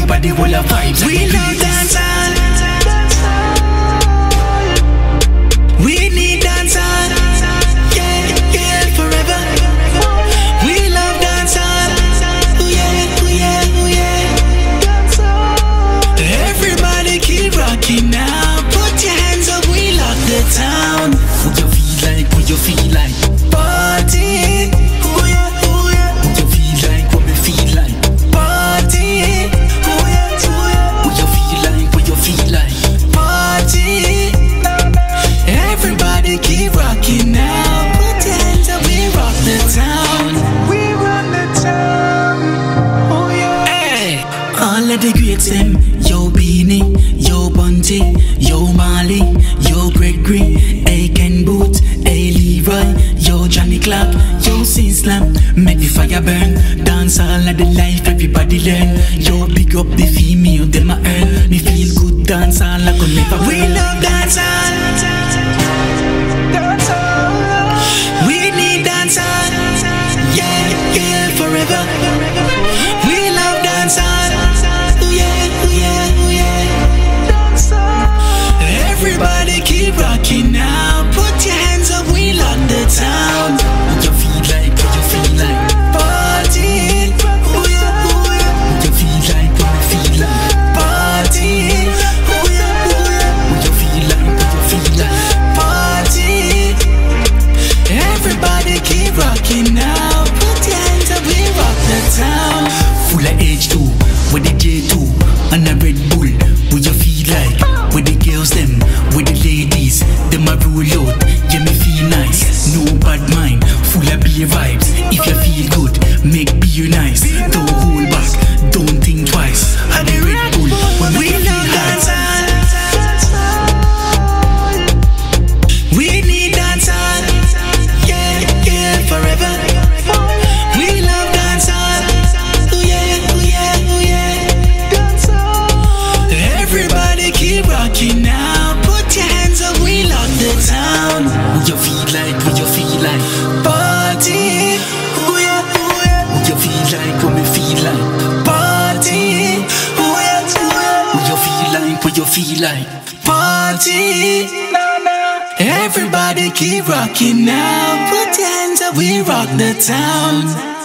everybody will have vibes. We love dancehall. We need dancehall. Yeah, yeah, forever. We love dancehall. Oh yeah, oh yeah, oh yeah. Everybody keep rocking now. Put your hands up, we lock the town. What you feel like, what you feel like? Party. Oh yeah, oh yeah. What you feel like, what me feel like? Party. Oh yeah, oh yeah. What you feel like, what you feel like? Party. Everybody keep rocking now. Put your hands up, we rock the town. We run the town. Oh yeah. Hey, all of the greats them. Yo Beanie, yo Bunty, yo Marley, yo Gregory, hey Ken Boot, hey Leroy, yo Johnny Clap, yo Sinslam. Make the fire burn. Dance all of the life, everybody learn. Yo big up the female, them a earn. Me feel good, dance all I could never burn. We love dancehall. We need dancehall. Yeah, yeah, forever. We love dancehall. Oh yeah, oh yeah, oh yeah. Everybody keep rocking now. Put your hands up, we lock the town. What you feel like, what you feel like? Party. Oh yeah, oh yeah. What you feel like, what me feel like? Party. Oh yeah, oh yeah. What you feel like, what you feel like? Party. Everybody keep rocking now. Put your hands up, we rock the town. Full of H2, with the J2 and a Red Bull. What you feel like? With the girls them, with the ladies, them a roll out. Yeah, me feel nice, no bad mind, full of beer vibes. If you feel good, make beer nice. Don't hold back, don't think twice. And the Red Bull, We love dancehall. We need dancehall. Yeah, yeah, forever. We love dancehall. Oh yeah, oh yeah, oh yeah. Everybody keep rocking now. Put your hands up, we lock the town. what you feel like, what you feel like? Party. Oh yeah, oh yeah. What you feel like, what me feel like? Party. Oh yeah, oh yeah. What you feel like, what you feel like? Party. Everybody keep rocking now. Put your hands up, we rock the town.